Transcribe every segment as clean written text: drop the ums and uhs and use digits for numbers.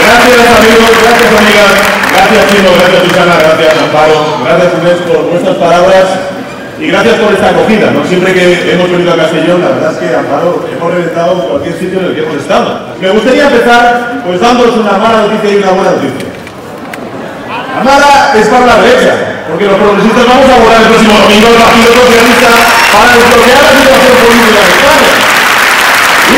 Gracias amigos, gracias amigas, gracias Chimo, gracias Susana, gracias Amparo, gracias Inés por vuestras palabras y gracias por esta acogida, ¿no? Siempre que hemos venido a Castellón, la verdad es que Amparo hemos reventado en cualquier sitio en el que hemos estado. Me gustaría empezar pues dándoos una mala noticia y una buena noticia. La mala es para la derecha, porque los progresistas vamos a votar el próximo domingo el Partido Socialista para desbloquear la situación política de España. Y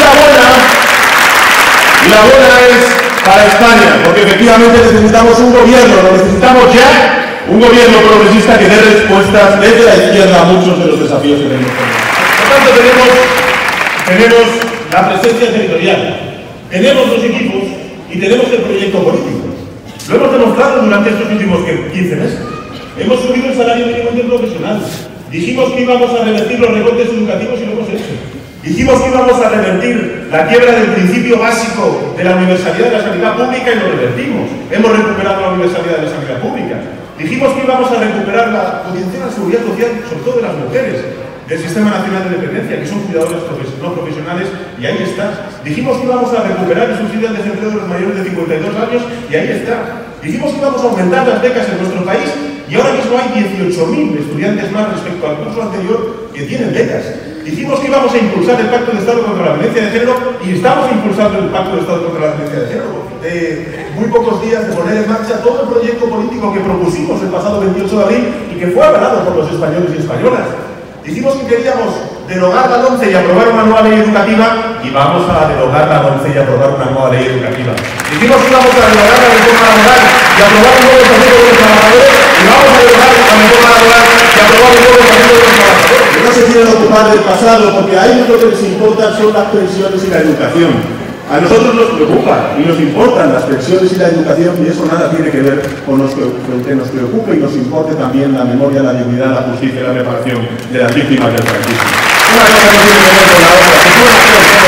la buena es para España, porque efectivamente necesitamos un gobierno, lo necesitamos ya, un gobierno progresista que dé respuestas desde la izquierda a muchos de los desafíos que tenemos. Por tanto, tenemos la presencia territorial, tenemos los equipos y tenemos el proyecto político. Lo hemos demostrado durante estos últimos 15 meses. Hemos subido el salario mínimo interprofesional. Dijimos que íbamos a revertir los recortes educativos y lo hemos hecho. Dijimos que íbamos a revertir la quiebra del principio básico de la universalidad de la sanidad pública y lo revertimos. Hemos recuperado la universalidad de la sanidad pública. Dijimos que íbamos a recuperar la cotización a la seguridad social, sobre todo de las mujeres, del Sistema Nacional de Dependencia, que son cuidadoras no profesionales, y ahí está. Dijimos que íbamos a recuperar el subsidio al desempleo de los mayores de 52 años, y ahí está. Dijimos que íbamos a aumentar las becas en nuestro país, y ahora mismo hay 18.000 estudiantes más respecto al curso anterior que tienen becas. Dijimos que íbamos a impulsar el Pacto de Estado contra la Violencia de Género, y estamos impulsando el Pacto de Estado contra la Violencia de Género. Muy pocos días de poner en marcha todo el proyecto político que propusimos el pasado 28 de abril y que fue avalado por los españoles y españolas. Dijimos que queríamos derogar la LOMCE y aprobar una nueva ley educativa, y vamos a derogar la LOMCE y aprobar una nueva ley educativa. Dijimos que íbamos a derogar la reforma laboral y aprobar un nuevo estatuto de los trabajadores, y vamos a derogar la reforma laboral y aprobar un nuevo estatuto de los trabajadores. Que no se quieren ocupar del pasado, porque a ellos lo que les importa son las pensiones y la educación. A nosotros nos preocupa y nos importan las pensiones y la educación, y eso nada tiene que ver con lo que nos preocupe y nos importe también la memoria, la dignidad, la justicia y la reparación de las víctimas del franquismo. Una cosa no tiene que ver con la otra, que tú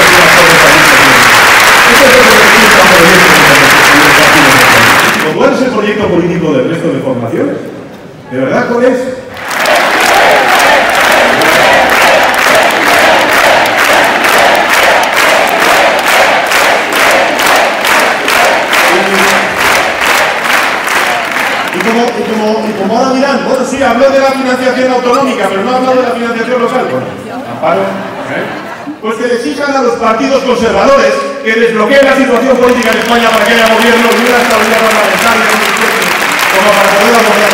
¿cuál es el proyecto político del resto de formaciones? ¿De verdad cuál es? Y como ahora dirán, bueno, sí, habló de la financiación autonómica, pero no ha hablado de la financiación local. Bueno, Amparo, pues que le exijan a los partidos conservadores que desbloqueen la situación política en España para que haya gobierno y una estabilidad parlamentaria como para poder abordar